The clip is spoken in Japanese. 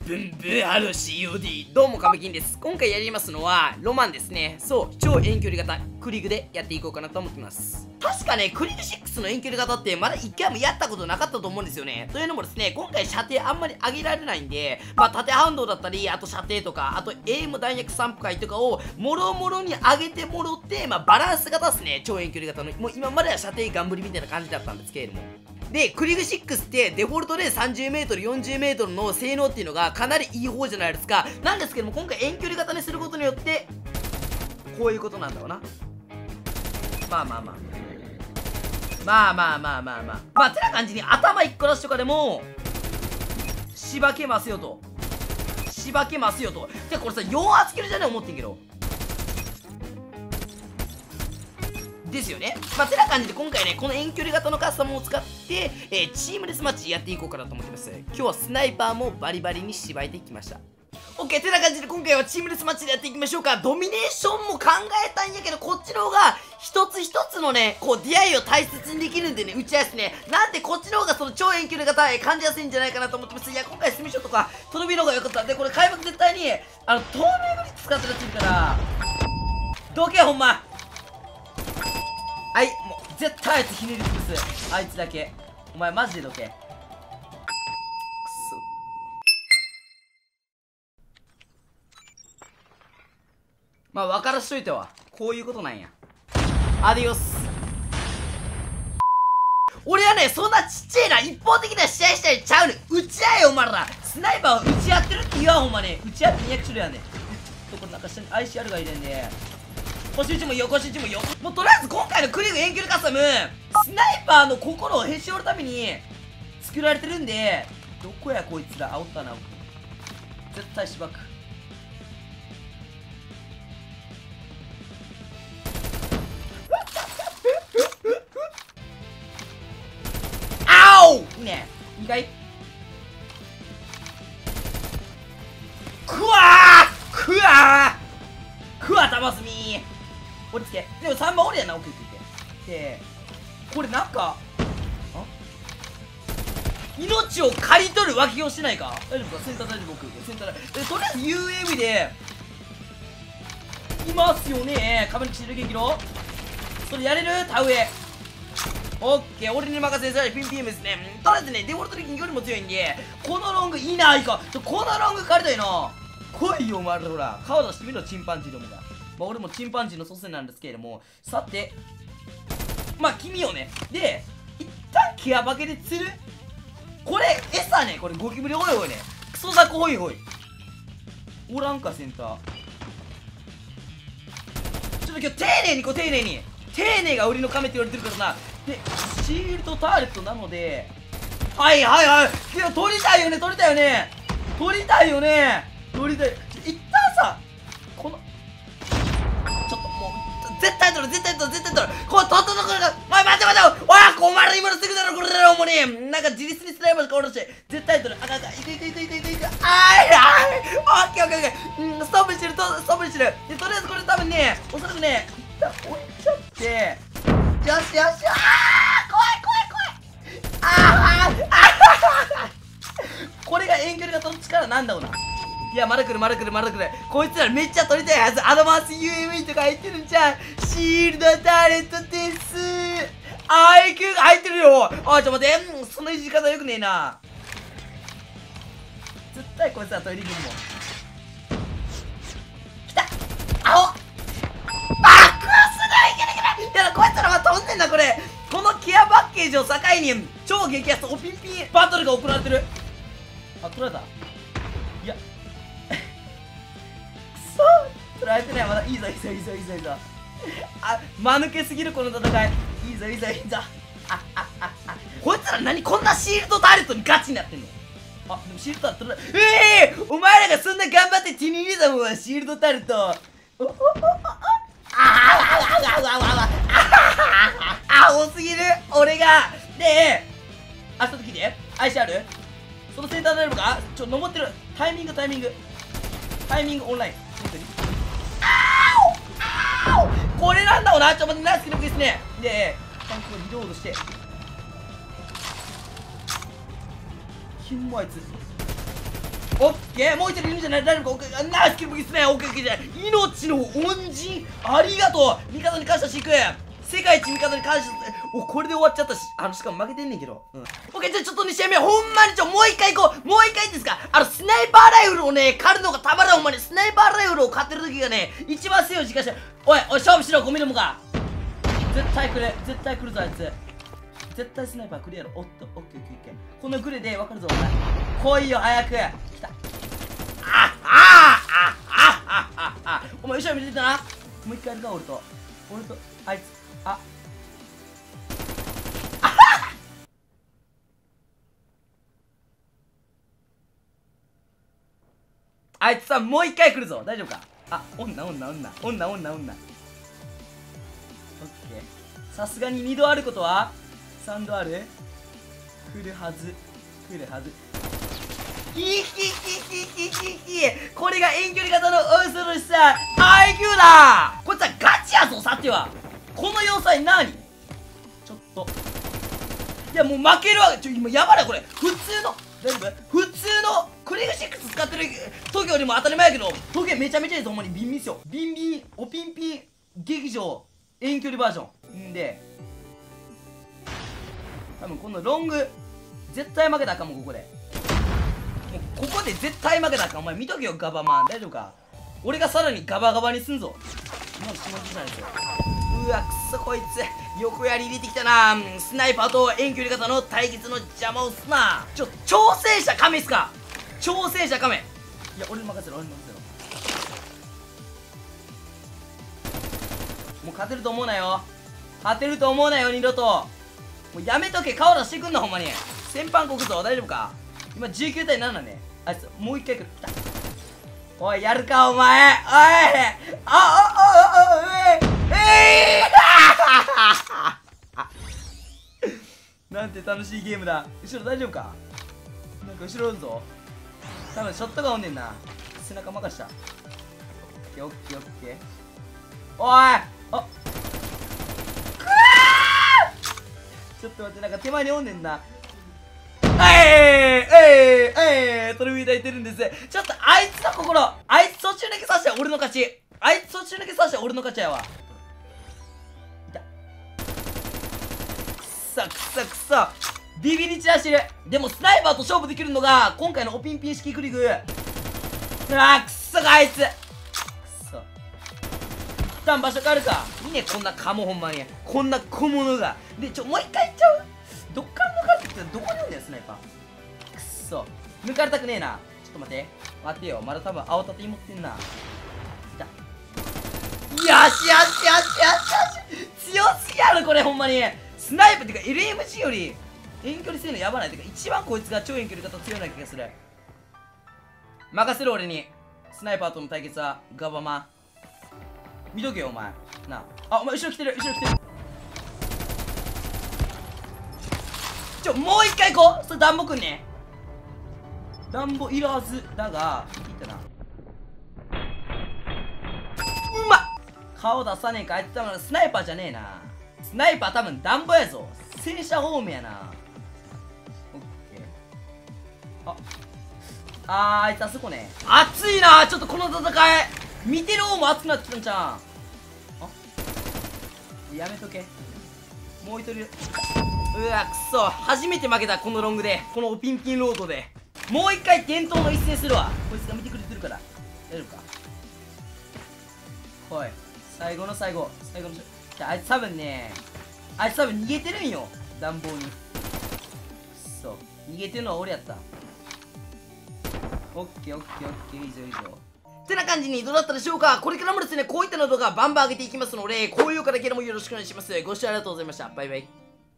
ブンブンハロー COD どうもカメキンです。今回やりますのはロマンですね。そう超遠距離型クリグでやっていこうかなと思ってます。確かねクリグ6の遠距離型ってまだ1回もやったことなかったと思うんですよね。というのもですね、今回射程あんまり上げられないんで、縦反動だったり、あと射程とか、あとエイム弾薬散布回とかをもろもろに上げてもろって、バランス型ですね。超遠距離型のもう今までは射程ガンブリみたいな感じだったんですけれども、で、クリグ6ってデフォルトで 30m、40m の性能っていうのがかなりいい方じゃないですか。なんですけども、今回遠距離型にすることによって、こういうことなんだろうな。てな感じに頭1個出しとかでも、しばけますよと。しばけますよと。で、これさ、4圧キルじゃね思ってんけど。ですよね。てな感じで今回ね、この遠距離型のカスタムを使って、チームレスマッチやっていこうかなと思ってます。今日はスナイパーもバリバリにしばいていきました。OK、てな感じで今回はチームレスマッチでやっていきましょうか。ドミネーションも考えたんやけど、こっちの方が一つ一つのね、こう出会いを大切にできるんでね、打ち合いですね。なんでこっちの方がその超遠距離型感じやすいんじゃないかなと思ってます。いや、今回スミショとかトロビーの方が良かった。で、これ開幕絶対に、透明グリッツ使ってるやついるから、どけほんま。はい、もう絶対あいつひねり潰す。あいつだけ。お前マジでどけ。くそ。分からしといてはこういうことなんや。アディオス。俺はね、そんなちっちゃいな一方的な試合したりちゃうねん。打ち合えよお前ら。スナイパーを打ち合ってるって言わんほんまね。打ち合って200種類やねん。これなんか下に ICR がいるんで、腰打ちもよ、腰打ちもよ。もうとりあえず今回のクリグ遠距離カスタム、スナイパーの心をへし折るために作られてるんで、どこやこいつら。煽ったな。絶対しばく。あおいいね。2回。くわーくわーくわ玉積み折りつけ。でも3番折りやな、奥行ってで、これなんか命を刈り取る脇をしてないか。大丈夫か。センター大丈夫。奥センターでとりあえず UAV でいますよね。壁に来てる激怒それやれる。田植えオッケー、俺に任せされピンピンですね。とりあえずね、デフォルト的に距離も強いんで、このロングいないか。このロング借りたいな。来いよお前ら。ほら顔出してみろ、チンパンジーどもが。俺もチンパンジーの祖先なんですけれども、さて君をね、で一旦ケアバケで釣る。これ餌ね。これゴキブリおいおいね。クソザコホイホイおらんか。センターちょっと今日丁寧に丁寧に丁寧が売りの亀って言われてるからな。でシールドターレットなので、はいけど取りたいよね。取りたいよね。一旦さ、このちょっともう絶対取る。これ取ったところが、おい待ておいお前ら今のすぐだろこれだろ。もうね、なんか自立にスライムしかおるし、絶対取る。いく。あーいオッケー。ストップしてる。でとりあえずこれ多分ね、おそらくね一旦置いちゃって、よし怖いこれが遠距離型の力なんだろうな。いや、まだ来る。こいつらめっちゃ取りたいはず。アドバンス UAV とか入ってるんじゃん。シールドターレットです。IQ が入ってるよ。おい、ちょ待って。そのいじり方よくねえな。絶対こいつらトイレ行くもん。来たアホバックはすごい。いや、こいつらは飛んでんだ。このケアパッケージを境に超激アツおピンピンバトルが行われてる。取られた。いやくそ取られてない。まだいいぞ。間抜けすぎるこの戦い。いいぞこいつら何こんなシールドターレットにガチになってんの。でもシールドターレットお前らがそんな頑張って手に入れたもんはシールドターレット。多すぎる俺が。で明日時で愛しあるそのセンターになるのか。登ってる。タイミングオンライン。これなんだろうな。待って、ナイスキルですね。でタンクをリロードしてキモあいつ。 オッケー、もう一人いるんじゃない？大丈夫か？オッケー、ナイスキルブギスね。オッケーオッケーじゃない。命の恩人ありがとう。味方に感謝していく。世界一味方に感謝して。お、これで終わっちゃったし、しかも負けてんねんけど。オッケー、じゃあちょっと2試合目、ほんまにもう一回行こう。もう一回いいですか？スナイパーライフルをね、狩るのがたまらん。ほんまにスナイパーライフルを買ってる時がね、一番強い時間して。おい、勝負しろ、ゴミどもが。絶対来るぞ、あいつ。絶対スナイパー来るやろ。おっと、オッケーオッケーオッケー。このグレで分かるぞ、お前。来いよ、早く。来た。お前後ろ見てたな。もう一回やるか、俺とあいつ。あいつさ、もう一回来るぞ。大丈夫か？女オッケー。さすがに2度あることは3度ある。来るはず。これが遠距離型の恐ろしさ。IQ だ。こいつはガチやぞ、さては。この要塞何？ちょっと。いや、もう負けるわ。今やばいな、これ。普通のクリグ6使ってる時よりも当たり前やけど、時計めちゃめちゃいいぞ、ほんまに。ビンビンっすよ。おピンピン劇場遠距離バージョン。んで、多分このロング、絶対負けたらあかんもん、ここで。もうここで絶対負けたらあかん。お前見とけよ、ガバマン。大丈夫か？俺がさらにガバガバにすんぞ。今の気持ちないですよ。うわ、くそこいつ。横やり入れてきたな。スナイパーと遠距離型の対決の邪魔をすな。挑戦者亀っすか？挑戦者亀。いや、俺に任せろ。もう勝てると思うなよ、二度と。もうやめとけ、顔出してくんな、ほんまに。先般国ぞ、大丈夫か？今19対7なんで、あいつ、もう一回来る。来た。おい、やるか、お前。おい。なんて楽しいゲームだ。後ろ大丈夫か？なんか後ろおるぞ。多分ショットがおんねんな。背中任した。オッケー。おい。ちょっと待って、なんか手前におんねんな。トルミーターいてるんです。ちょっとあいつの心、あいつ途中だけ刺したら俺の勝ちやわ。いた。くそビビり散らしてる。でもスナイパーと勝負できるのが今回のおピンピン式クリグ。くそがあいつ。一旦場所変わるか。いいね、こんなカモ、ほんまに。こんな小物が。で、もう一回行っちゃう。どっから抜かれてきたらどこにおんだよ、スナイパー。くそ。抜かれたくねえな。ちょっと待てよ。まだ多分青盾持ってんな。いた。よし。強すぎやろ、これ、ほんまに。スナイパーってか、LMG より遠距離性能やばない。てか、一番こいつが超遠距離型強いような気がする。任せろ、俺に。スナイパーとの対決は、ガバマン。見とけよ、お前。なあ。お前、後ろ来てる。もう一回行こう。それ暖房くんね。暖房いらずだが、いったな。うまっ。顔出さねえか。あいつ多分スナイパーじゃねえな。スナイパー多分暖房やぞ。戦車ホームやな。オッケー。あいつあそこね。熱いな。ちょっとこの戦い見てる方も熱くなってきたんちゃうん。やめとけ。もう一人。うわ、くそ。初めて負けた、このロングで。このピンピンロードで。もう一回伝統の一戦するわ。こいつが見てくれてるから。大丈夫か？おい、最後のあいつ多分逃げてるんよ、暖房に。くそ、逃げてるのは俺やった。オッケー、以上。ってな感じにどうだったでしょうか。これからもですね、こういったの動画バンバン上げていきますので、高評価だけでもよろしくお願いします。ご視聴ありがとうございました。バイバイ。